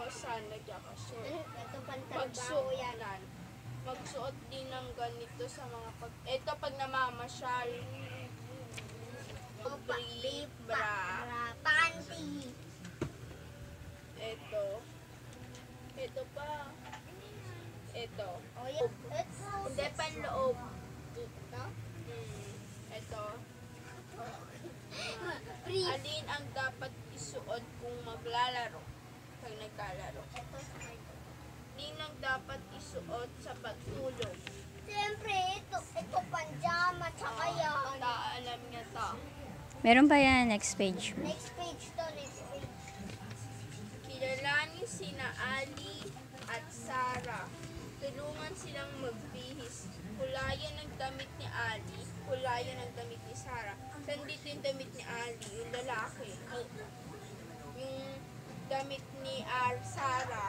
saan nagkakasuot. Ito pantalbaho yan. Magsuot din ng ganito sa mga ito pag namamasyal. Brief, bra. Panty. Ito pa. Ito. Oh, yan. Ito. Hindi, panloob. Ito. Ito. Brief. Alin ang dapat isuot kung maglalaro? Pag nagkalaro. Ito. Alin ang dapat isuot sa pagtulog? Siyempre, ito panjama, tsaka yan. Alam niya ta. Meron pa yan, next page. Next page to, next page. Kilalanin sina Ali at Sarah. Tulungan silang magbihis. Hulayan ang damit ni Ali, hulayan ang damit ni Sarah. Sandito yung damit ni Ali, yung lalaki. Yung damit ni Sarah,